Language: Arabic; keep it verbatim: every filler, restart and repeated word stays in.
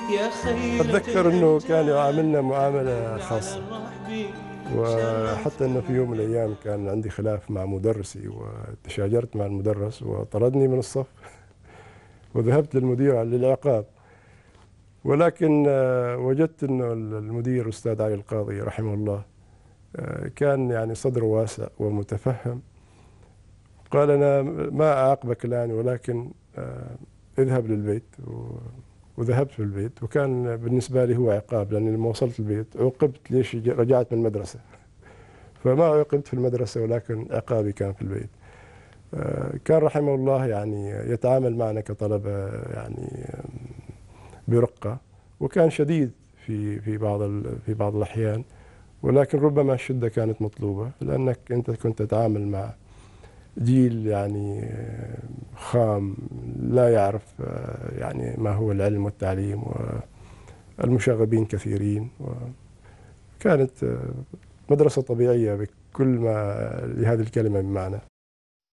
أتذكر أنه كان يعاملنا معاملة خاصة، وحتى أنه في يوم من الأيام كان عندي خلاف مع مدرسي وتشاجرت مع المدرس وطردني من الصف وذهبت للمدير للعقاب. ولكن وجدت أنه المدير أستاذ علي القاضي رحمه الله كان يعني صدره واسع ومتفهم. قال: أنا ما أعاقبك الآن، ولكن اذهب للبيت. وذهبت في البيت، وكان بالنسبة لي هو عقاب، لأني لما وصلت البيت عوقبت ليش رجعت من المدرسة. فما عوقبت في المدرسة، ولكن عقابي كان في البيت. كان رحمه الله يعني يتعامل معنا كطلبة يعني برقة، وكان شديد في في بعض في بعض الأحيان، ولكن ربما الشدة كانت مطلوبة، لأنك أنت كنت تتعامل مع جيل يعني خام لا يعرف يعني ما هو العلم والتعليم، والمشاغبين كثيرين، وكانت مدرسة طبيعية بكل ما لهذه الكلمة من معنى.